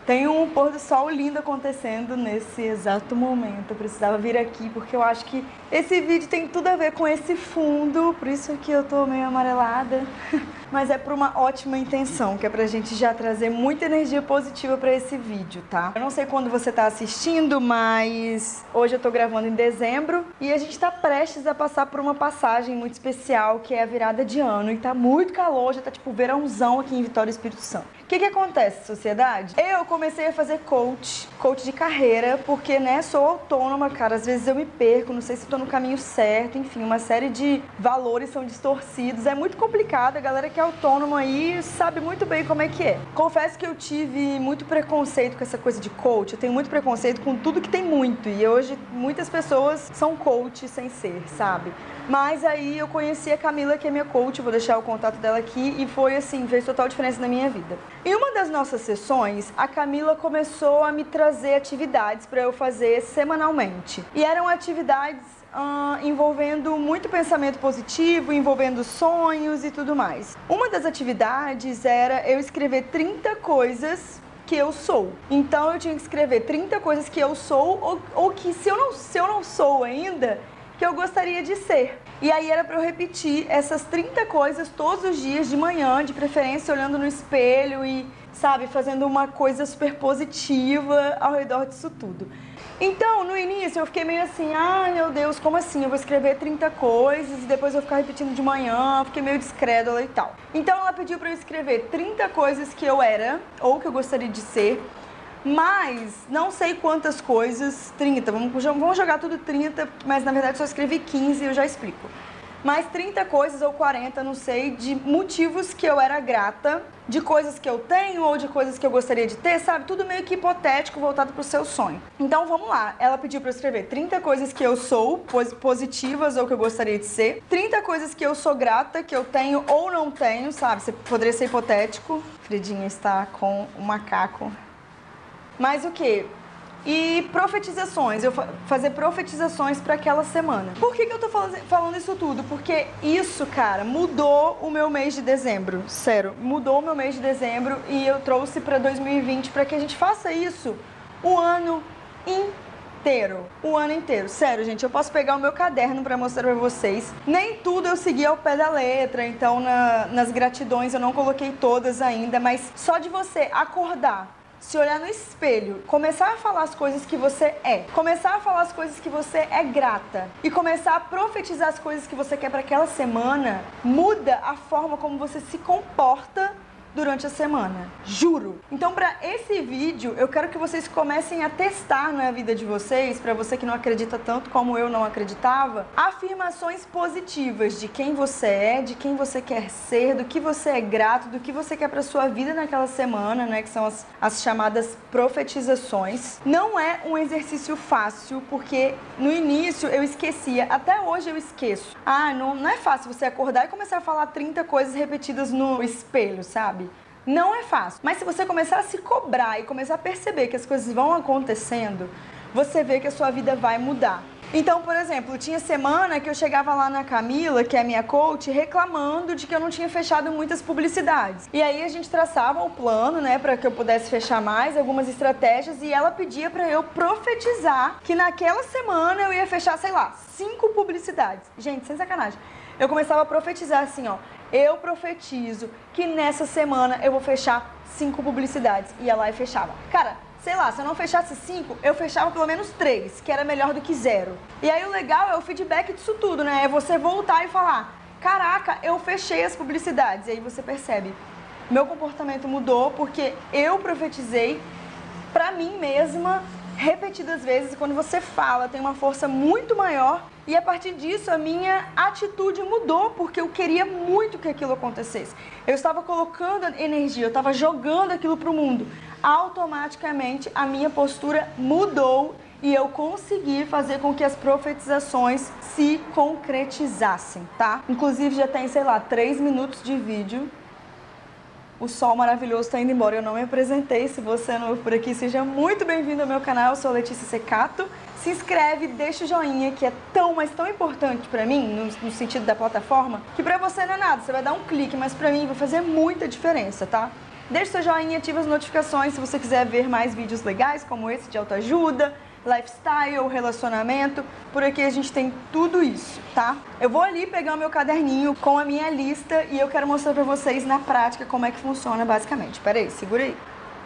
Tem um pôr do sol lindo acontecendo nesse exato momento. Eu precisava vir aqui porque eu acho que esse vídeo tem tudo a ver com esse fundo, por isso que eu tô meio amarelada. Mas é por uma ótima intenção, que é pra gente já trazer muita energia positiva pra esse vídeo, tá? Eu não sei quando você tá assistindo, mas hoje eu tô gravando em dezembro e a gente tá prestes a passar por uma passagem muito especial, que é a virada de ano. E tá muito calor, já tá tipo verãozão aqui em Vitória, Espírito Santo. O que acontece, sociedade? Eu comecei a fazer coach de carreira, porque, né, sou autônoma, cara, às vezes eu me perco, não sei se tô no caminho certo, enfim, uma série de valores são distorcidos, é muito complicado, a galera que é autônoma aí sabe muito bem como é que é. Confesso que eu tive muito preconceito com essa coisa de coach, eu tenho muito preconceito com tudo que tem muito, e hoje muitas pessoas são coach sem ser, sabe? Mas aí eu conheci a Camila, que é minha coach, vou deixar o contato dela aqui, e foi assim, fez total diferença na minha vida. Em uma das nossas sessões, a Camila começou a me trazer atividades para eu fazer semanalmente. E eram atividades envolvendo muito pensamento positivo, envolvendo sonhos e tudo mais. Uma das atividades era eu escrever 30 coisas que eu sou. Então eu tinha que escrever 30 coisas que eu sou ou que se eu não sou ainda, que eu gostaria de ser. E aí era para eu repetir essas 30 coisas todos os dias de manhã, de preferência olhando no espelho e, sabe, fazendo uma coisa super positiva ao redor disso tudo. Então, no início eu fiquei meio assim, ai meu Deus, como assim? Eu vou escrever 30 coisas e depois eu vou ficar repetindo de manhã, fiquei meio descrédula e tal. Então ela pediu para eu escrever 30 coisas que eu era, ou que eu gostaria de ser, mas não sei quantas coisas, 30, vamos jogar tudo 30, mas na verdade só escrevi 15 e eu já explico. Mais 30 coisas ou 40, não sei, de motivos que eu era grata, de coisas que eu tenho ou de coisas que eu gostaria de ter, sabe? Tudo meio que hipotético, voltado pro seu sonho. Então vamos lá, ela pediu pra eu escrever 30 coisas que eu sou, positivas ou que eu gostaria de ser, 30 coisas que eu sou grata, que eu tenho ou não tenho, sabe? Poderia ser hipotético. Fredinha está com um macaco. Mas o quê? E profetizações, eu fazer profetizações para aquela semana. Por que eu tô falando isso tudo? Porque isso, cara, mudou o meu mês de dezembro. Sério, mudou o meu mês de dezembro e eu trouxe para 2020 para que a gente faça isso o ano inteiro. O ano inteiro. Sério, gente, eu posso pegar o meu caderno para mostrar para vocês. Nem tudo eu segui ao pé da letra, então nas gratidões eu não coloquei todas ainda, mas só de você acordar, se olhar no espelho, começar a falar as coisas que você é, começar a falar as coisas que você é grata e começar a profetizar as coisas que você quer para aquela semana, muda a forma como você se comporta durante a semana, juro. Então, para esse vídeo, eu quero que vocês comecem a testar na vida de vocês, para você que não acredita tanto como eu não acreditava, afirmações positivas de quem você é, de quem você quer ser, do que você é grato, do que você quer para sua vida naquela semana, né, que são as chamadas profetizações. Não é um exercício fácil, porque no início eu esquecia, até hoje eu esqueço. Não é fácil você acordar e começar a falar 30 coisas repetidas no espelho, sabe? Não é fácil, mas se você começar a se cobrar e começar a perceber que as coisas vão acontecendo, você vê que a sua vida vai mudar. Então, por exemplo, tinha semana que eu chegava lá na Camila, que é minha coach, reclamando de que eu não tinha fechado muitas publicidades. E aí a gente traçava o plano, né, para que eu pudesse fechar mais, algumas estratégias, e ela pedia para eu profetizar que naquela semana eu ia fechar, sei lá, 5 publicidades. Gente, sem sacanagem. Eu começava a profetizar assim, ó, eu profetizo que nessa semana eu vou fechar 5 publicidades. Ia lá e fechava. Cara, sei lá, se eu não fechasse 5, eu fechava pelo menos 3, que era melhor do que 0. E aí o legal é o feedback disso tudo, né? É você voltar e falar, caraca, eu fechei as publicidades. E aí você percebe, meu comportamento mudou porque eu profetizei pra mim mesma repetidas vezes. E quando você fala, tem uma força muito maior. E a partir disso, a minha atitude mudou, porque eu queria muito que aquilo acontecesse. Eu estava colocando energia, eu estava jogando aquilo para o mundo. Automaticamente, a minha postura mudou e eu consegui fazer com que as profetizações se concretizassem, tá? Inclusive, já tem, sei lá, 3 minutos de vídeo. O sol maravilhoso está indo embora, eu não me apresentei. Se você é novo por aqui, seja muito bem-vindo ao meu canal, eu sou Letícia Secato. Se inscreve, deixa o joinha, que é tão, mas tão importante pra mim, no sentido da plataforma, que pra você não é nada, você vai dar um clique, mas pra mim vai fazer muita diferença, tá? Deixe seu joinha, ative as notificações se você quiser ver mais vídeos legais como esse de autoajuda, lifestyle, relacionamento. Por aqui a gente tem tudo isso, tá? Eu vou ali pegar o meu caderninho com a minha lista e eu quero mostrar pra vocês na prática como é que funciona basicamente. Pera aí, segura aí.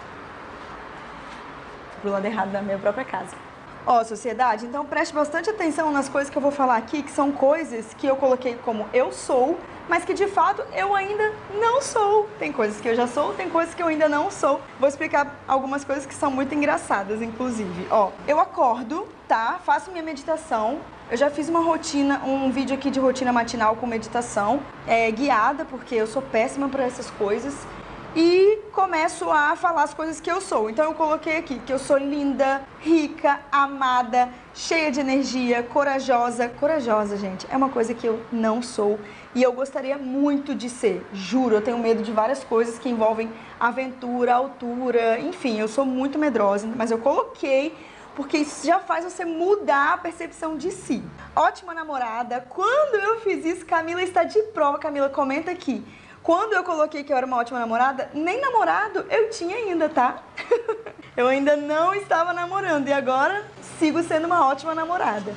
Fui pro lado errado da minha própria casa. Ó, sociedade, então preste bastante atenção nas coisas que eu vou falar aqui, que são coisas que eu coloquei como eu sou, mas que de fato eu ainda não sou. Tem coisas que eu já sou, tem coisas que eu ainda não sou. Vou explicar algumas coisas que são muito engraçadas, inclusive. Ó, eu acordo, tá? Faço minha meditação. Eu já fiz uma rotina, um vídeo aqui de rotina matinal com meditação, guiada, porque eu sou péssima para essas coisas. E começo a falar as coisas que eu sou. Então eu coloquei aqui que eu sou linda, rica, amada, cheia de energia, corajosa. Corajosa, gente, é uma coisa que eu não sou e eu gostaria muito de ser. Juro, eu tenho medo de várias coisas que envolvem aventura, altura, enfim, eu sou muito medrosa, mas eu coloquei porque isso já faz você mudar a percepção de si. Ótima namorada. Quando eu fiz isso, Camila está de prova. Camila, comenta aqui. Quando eu coloquei que eu era uma ótima namorada, nem namorado eu tinha ainda, tá? Eu ainda não estava namorando e agora sigo sendo uma ótima namorada.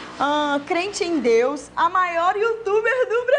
Crente em Deus, a maior youtuber do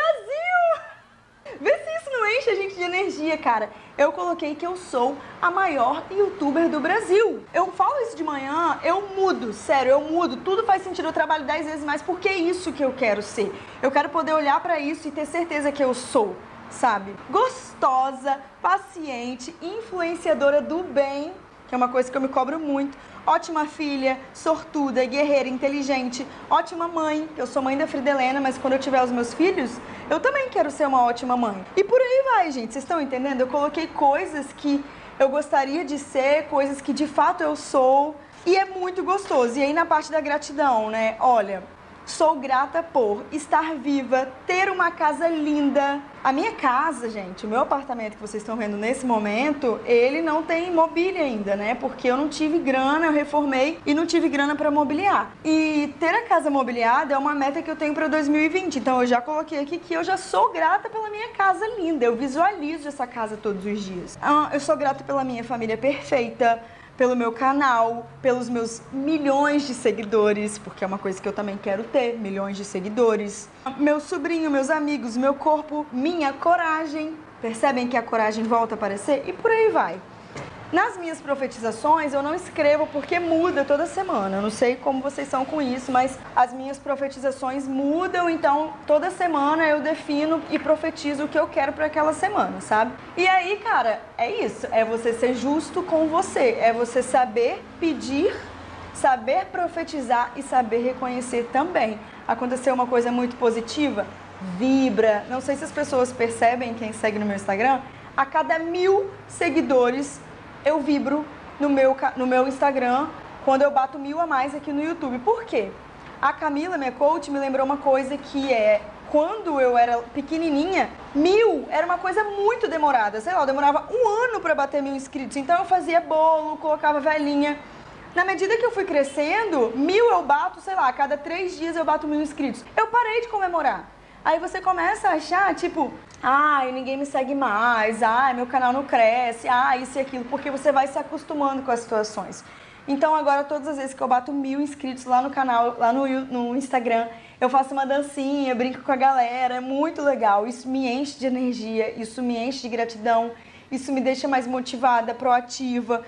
Brasil! Vê se isso não enche a gente de energia, cara. Eu coloquei que eu sou a maior youtuber do Brasil. Eu falo isso de manhã, eu mudo, sério, eu mudo. Tudo faz sentido, eu trabalho 10 vezes mais porque é isso que eu quero ser. Eu quero poder olhar pra isso e ter certeza que eu sou. Sabe? Gostosa, paciente, influenciadora do bem, que é uma coisa que eu me cobro muito. Ótima filha, sortuda, guerreira, inteligente. Ótima mãe, que eu sou mãe da Frida Helena, mas quando eu tiver os meus filhos, eu também quero ser uma ótima mãe. E por aí vai, gente. Vocês estão entendendo? Eu coloquei coisas que eu gostaria de ser, coisas que de fato eu sou. E é muito gostoso. E aí na parte da gratidão, né? Olha, sou grata por estar viva, ter uma casa linda. A minha casa, gente, o meu apartamento que vocês estão vendo nesse momento, ele não tem mobília ainda, né? Porque eu não tive grana, eu reformei e não tive grana para mobiliar. E ter a casa mobiliada é uma meta que eu tenho para 2020. Então eu já coloquei aqui que eu já sou grata pela minha casa linda. Eu visualizo essa casa todos os dias. Eu sou grata pela minha família perfeita, pelo meu canal, pelos meus milhões de seguidores, porque é uma coisa que eu também quero ter, milhões de seguidores. Meu sobrinho, meus amigos, meu corpo, minha coragem. Percebem que a coragem volta a aparecer? E por aí vai. Nas minhas profetizações, eu não escrevo porque muda toda semana. Eu não sei como vocês são com isso, mas as minhas profetizações mudam, então toda semana eu defino e profetizo o que eu quero para aquela semana, sabe? E aí, cara, é isso. É você ser justo com você. É você saber pedir, saber profetizar e saber reconhecer também. Aconteceu uma coisa muito positiva? Vibra. Não sei se as pessoas percebem, quem segue no meu Instagram, a cada 1000 seguidores eu vibro no meu Instagram quando eu bato 1000 a mais aqui no YouTube. Por quê? A Camila, minha coach, me lembrou uma coisa que quando eu era pequenininha, 1000 era uma coisa muito demorada. Sei lá, eu demorava um ano para bater 1000 inscritos. Então eu fazia bolo, colocava velhinha. Na medida que eu fui crescendo, 1000 eu bato, sei lá, a cada 3 dias eu bato 1000 inscritos. Eu parei de comemorar. Aí você começa a achar, tipo, ai, ninguém me segue mais, ai, meu canal não cresce, ai, isso e aquilo, porque você vai se acostumando com as situações. Então agora, todas as vezes que eu bato 1000 inscritos lá no canal, lá no Instagram, eu faço uma dancinha, brinco com a galera, é muito legal. Isso me enche de energia, isso me enche de gratidão, isso me deixa mais motivada, proativa.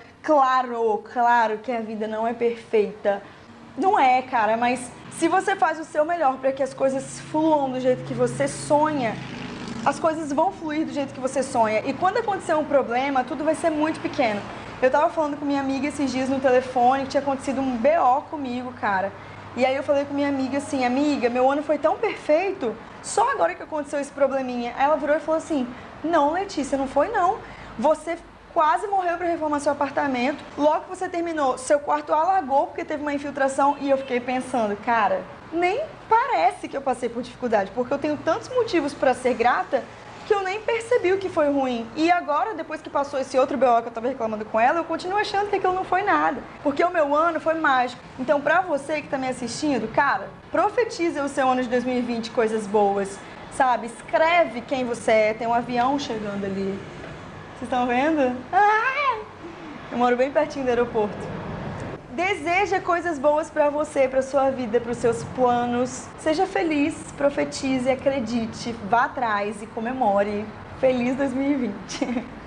Claro que a vida não é perfeita. Não é, cara, mas se você faz o seu melhor para que as coisas fluam do jeito que você sonha, as coisas vão fluir do jeito que você sonha. E quando acontecer um problema, tudo vai ser muito pequeno. Eu tava falando com minha amiga esses dias no telefone que tinha acontecido um BO comigo, cara. E aí eu falei com minha amiga assim, amiga, meu ano foi tão perfeito, só agora que aconteceu esse probleminha. Aí ela virou e falou assim, não, Letícia, não foi não. Você quase morreu para reformar seu apartamento. Logo que você terminou, seu quarto alagou porque teve uma infiltração. E eu fiquei pensando, cara, nem parece que eu passei por dificuldade, porque eu tenho tantos motivos para ser grata que eu nem percebi o que foi ruim. E agora, depois que passou esse outro BO que eu tava reclamando com ela, eu continuo achando que aquilo não foi nada. Porque o meu ano foi mágico. Então, pra você que tá me assistindo, cara, profetiza o seu ano de 2020 coisas boas, sabe? Escreve quem você é. Tem um avião chegando ali. Vocês estão vendo? Ah! Eu moro bem pertinho do aeroporto. Deseja coisas boas pra você, pra sua vida, pros seus planos. Seja feliz, profetize, acredite, vá atrás e comemore. Feliz 2020!